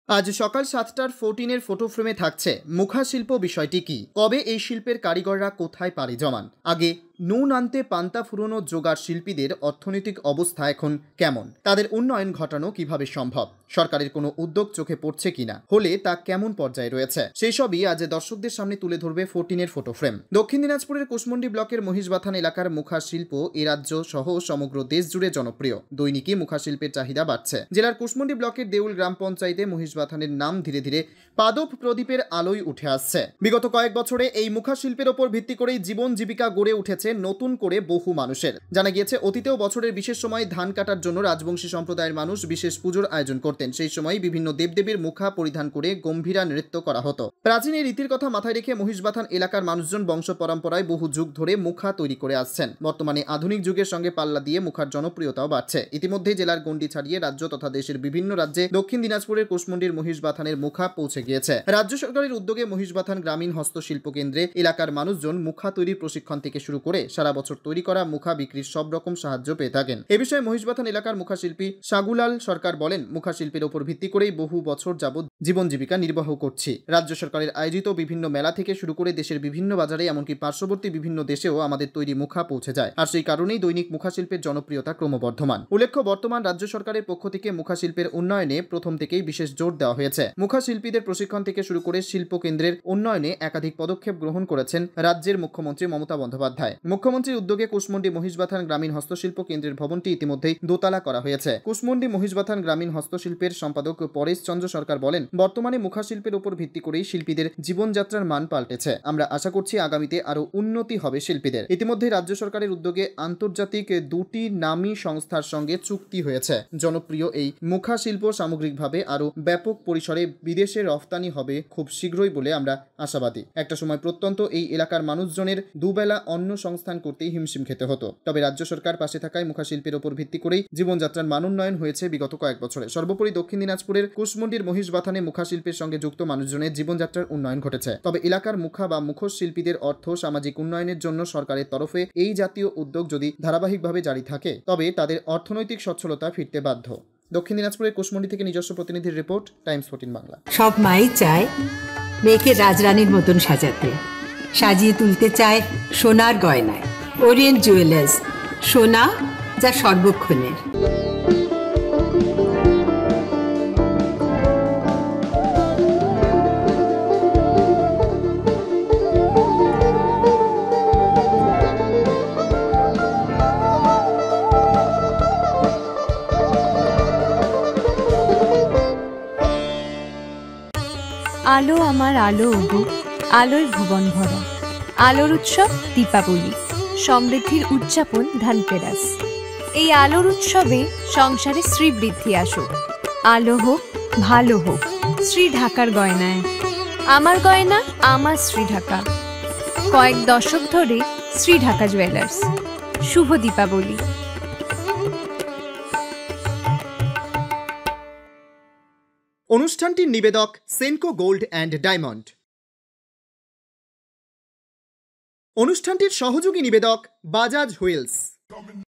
আজ সকাল ৭টার 14-এর ফটো ফ্রেমে থাকছে মুখা শিল্প বিষয়টি কি, কবে এই শিল্পের কারিগররা কোথায় পাড়ি জমান, আগে নুন আনতে পান্তা ফুরোনো জোগাড় শিল্পীদের অর্থনৈতিক অবস্থা এখন কেমন, তাদের উন্নয়ন ঘটানো কিভাবে সম্ভব, সরকারের কোনো উদ্যোগ চোখে পড়ছে কিনা, হলে তা কেমন পর্যায়ে রয়েছে, সেই সবই আজ দর্শকদের সামনে তুলে ধরবে 14-এর ফটো ফ্রেম। দক্ষিণ দিনাজপুরের কুশমন্ডি ব্লকের মহিষবাথান এলাকার মুখা শিল্প এ রাজ্য সহ সমগ্র দেশ জুড়ে জনপ্রিয়। দৈনিকই মুখা শিল্পের চাহিদা বাড়ছে। জেলার কুশমন্ডি ব্লকের দেউল গ্রাম পঞ্চায়েতে মহিষবাথানের নাম ধীরে ধীরে পাদপ প্রদীপের আলোয় উঠে আসছে। বিগত কয়েক বছরে এই মুখা শিল্পের ওপর ভিত্তি করেই জীবন জীবিকা গড়ে উঠেছে নতুন করে বহু মানুষের। জানা গিয়েছে অতীতেও বছরের বিশেষ সময় ধান কাটার জন্য রাজবংশী সম্প্রদায়ের মানুষ বিশেষ পুজোর আয়োজন করতেন। সেই সময় বিভিন্ন দেবদেবীর মুখা পরিধান করে গম্ভীরা নৃত্য করা হতো। প্রাচীন এই রীতির কথা মাথায় রেখে মহিষবাথান এলাকার মানুষজন বংশ পরম্পরায় বহু যুগ ধরে মুখা তৈরি করে আসছেন। বর্তমানে আধুনিক যুগের সঙ্গে পাল্লা দিয়ে মুখার জনপ্রিয়তাও বাড়ছে। ইতিমধ্যে জেলার গণ্ডি ছাড়িয়ে রাজ্য তথা দেশের বিভিন্ন রাজ্যে দক্ষিণ দিনাজপুরের কুশমন্ডির মহিষবাথানের মুখা পৌঁছে গিয়েছে। রাজ্য সরকারের উদ্যোগে মহিষবাথান গ্রামীণ হস্তশিল্প কেন্দ্রে এলাকার মানুষজন মুখা তৈরির প্রশিক্ষণ থেকে শুরু করে সারা বছর তৈরি করা মুখা বিক্রির সব রকম সাহায্য পেয়ে থাকেন। এ বিষয়ে মহিষবাথান এলাকার মুখা শিল্পী সাগুলাল সরকার বলেন, মুখা শিল্পের ওপর ভিত্তি করেই বহু বছর যাবৎ জীবন জীবিকা নির্বাহ করছি। রাজ্য সরকারের আয়োজিত বিভিন্ন মেলা থেকে শুরু করে দেশের বিভিন্ন বাজারে এমনকি পার্শ্ববর্তী বিভিন্ন দেশেও আমাদের তৈরি মুখা পৌঁছে যায়। আর সেই কারণেই দৈনিক মুখা শিল্পের জনপ্রিয়তা ক্রমবর্ধমান। উল্লেখ্য, বর্তমান রাজ্য সরকারের পক্ষ থেকে মুখা শিল্পের উন্নয়নে প্রথম থেকেই বিশেষ জোর দেওয়া হয়েছে। মুখা শিল্পীদের প্রশিক্ষণ থেকে শুরু করে শিল্প কেন্দ্রের উন্নয়নে একাধিক পদক্ষেপ গ্রহণ করেছেন রাজ্যের মুখ্যমন্ত্রী মমতা বন্দ্যোপাধ্যায়। মুখ্যমন্ত্রীর উদ্যোগে কুশমন্ডি মহিষবাথান গ্রামীণ হস্তশিল্প কেন্দ্রের ভবনটি ইতিমধ্যেই দোতলা করা হয়েছে। কুশমন্ডি মহিষবাথান গ্রামীণ হস্তশিল্পের সম্পাদক পরেশ চন্দ্র সরকার বলেন, বর্তমানে মুখা শিল্পের উপর ভিত্তি করেই শিল্পীদের জীবনযাত্রার মান পাল্টেছে। আমরা আশা করছি আগামীতে আরো উন্নতি হবে শিল্পীদের। ইতিমধ্যে রাজ্য সরকারের উদ্যোগে আন্তর্জাতিক দুটি নামী সংস্থার সঙ্গে চুক্তি হয়েছে। জনপ্রিয় এই মুখা শিল্প সামগ্রিকভাবে আরো ব্যাপক পরিসরে বিদেশে রফতানি হবে খুব শীঘ্রই বলে আমরা আশাবাদী। একটা সময় প্রত্যন্ত এই এলাকার মানুষজনের দুবেলা অন্ন সংস্থান করতেই হিমশিম খেতে হতো। তবে রাজ্য সরকার পাশে থাকায় মুখা শিল্পের উপর ভিত্তি করেই জীবনযাত্রার মান উন্নয়ন হয়েছে বিগত কয়েক বছরে। সর্বোপরি দক্ষিণ দিনাজপুরের কুশমন্ডির মহিষবাথানে মুখা শিল্পের সঙ্গে যুক্ত মানুষজনের জীবনযাত্রার উন্নয়ন ঘটেছে। তবে এলাকার মুখা বা মুখোশ শিল্পীদের অর্থ সামাজিক উন্নয়নের জন্য সরকারের তরফে এই জাতীয় উদ্যোগ যদি ধারাবাহিকভাবে জারি থাকে তবে তাদের অর্থনৈতিক সচ্ছলতা ফিরতে বাধ্য। দক্ষিণ দিনাজপুরের কুশমন্ডি থেকে নিজস্ব প্রতিনিধির রিপোর্ট, টাইমস 14 বাংলা। সব মাই চায় মেয়েকে রাজরানীর মতন সাজাতে, সাজিয়ে তুলতে চায় সোনার গয়নায়। ওরিয়েন্ট জুয়েলার্স, সোনা যা সর্বক্ষণের। আলো আমার আলো ওগো, আলোয় ভুবন ভরা। আলোর উৎসব দীপাবলি, সমৃদ্ধির উদযাপন ধানতেরাস। এই আলোর উৎসবে সংসারে শ্রীবৃদ্ধি আসুক। আলো হোক, ভালো হোক, শ্রী ঢাকার গয়নায়। আমার গয়না, আমার শ্রী ঢাকা। কয়েক দশক ধরে শ্রী ঢাকা জুয়েলার্স। শুভ দীপাবলি। অনুষ্ঠানটির নিবেদক সেনকো গোল্ড অ্যান্ড ডায়মন্ড। অনুষ্ঠানটির সহযোগী নিবেদক বাজাজ হুইলস।